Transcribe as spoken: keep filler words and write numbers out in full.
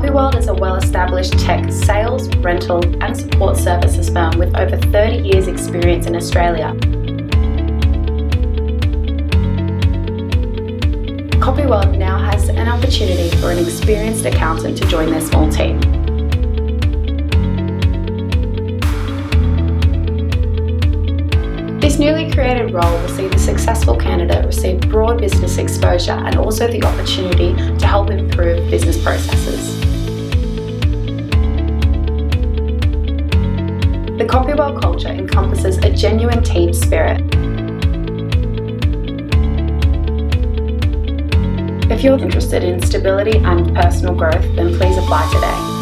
Copyworld is a well-established tech sales, rental and support services firm with over thirty years experience in Australia. Copyworld now has an opportunity for an experienced accountant to join their small team. This newly created role will see the successful candidate receive broad business exposure and also the opportunity to help improve business processes. The Copyworld culture encompasses a genuine team spirit. If you're interested in stability and personal growth, then please apply today.